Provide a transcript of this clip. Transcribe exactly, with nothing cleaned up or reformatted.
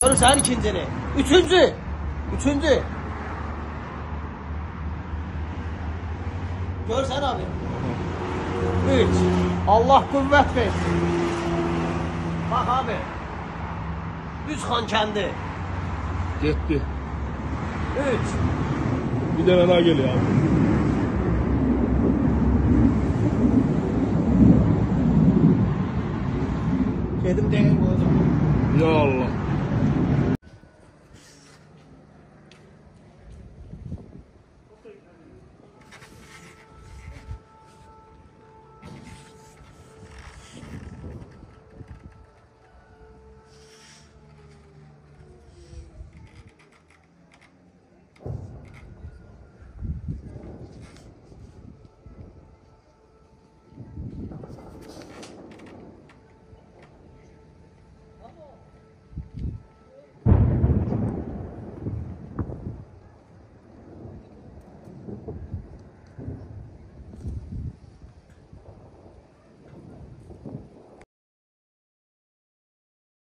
Görürsen ikincini. Üçüncü. Üçüncü. Görsen abi. Üç. Allah kuvvet versin. Bak abi. Üç kan kendi. Gitti. Üç. Bir tane daha geliyor abi. Dedim değil bu hocam. Ya Allah.